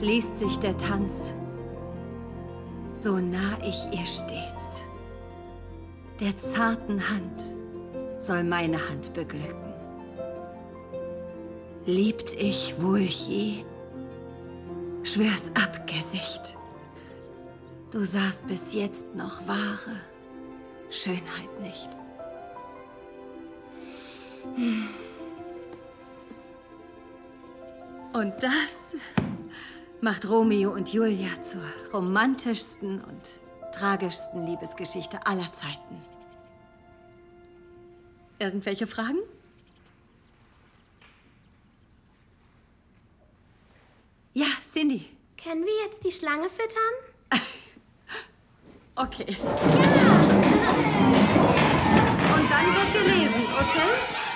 schließt sich der Tanz, so nah ich ihr stets. Der zarten Hand soll meine Hand beglücken. Liebt ich wohl je, schwör's ab, Gesicht. Du sahst bis jetzt noch wahre Schönheit nicht. Und das macht Romeo und Julia zur romantischsten und tragischsten Liebesgeschichte aller Zeiten. Irgendwelche Fragen? Ja, Cindy. Können wir jetzt die Schlange füttern? Okay. Ja! Und dann wird gelesen, okay?